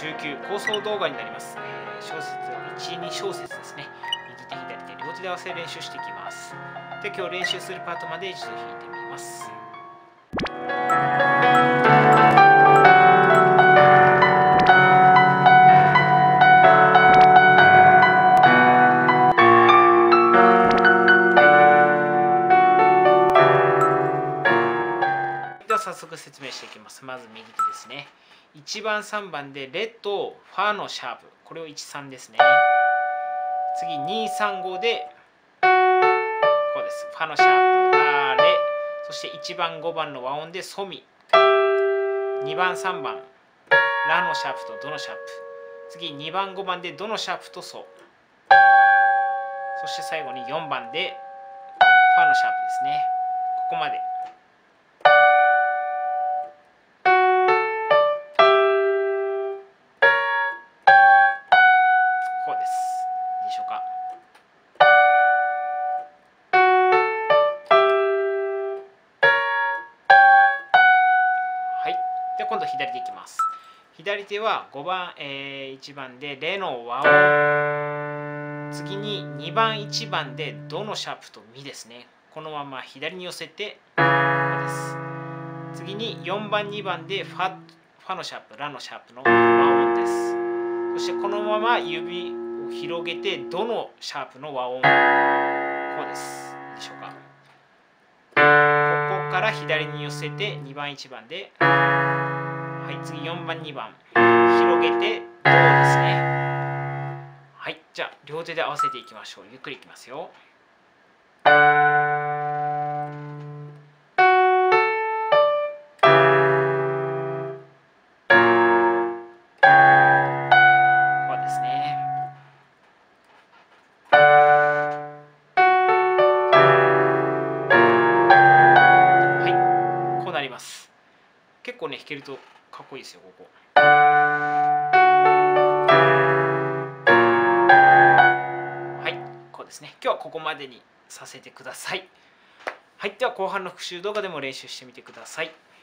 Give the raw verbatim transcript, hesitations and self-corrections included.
中級構想動画になります。えー、小説いち、に小節ですね。右手左手両手で合わせ練習していきます。で、今日練習するパートまで一度弾いてみます。では早速説明していきます。まず右手ですね。いちばんさんばんでレとファのシャープ、これをいちさんですね。次にさんごでこうです。ファのシャープラレ、そしていちばんごばんの和音でソミ、にばんさんばんラのシャープとドのシャープ、次にばんごばんでドのシャープとソ、そして最後によんばんでファのシャープですね。ここまで。こうです。いいでしょうか。はい。で、今度左手いきます。左手はごばん、えー、いちばんでレの和音。次ににばんいちばんでドのシャープとミですね。このまま左に寄せてここです。次によんばんにばんでファ、ファのシャープラのシャープの和音です。そしてこのまま指を広げてドのシャープの和音、こうです。いいでしょうか。ここから左に寄せてにばんいちばんで、はい、次よんばんにばん広げてドですね。はい、じゃあ両手で合わせていきましょう。ゆっくりいきますよ。こうですね。はい、こうなります。結構ね、弾けるとかっこいいですよ、ここ。はい、こうですね。今日はここまでにさせてください。はい、では後半の復習動画でも練習してみてください。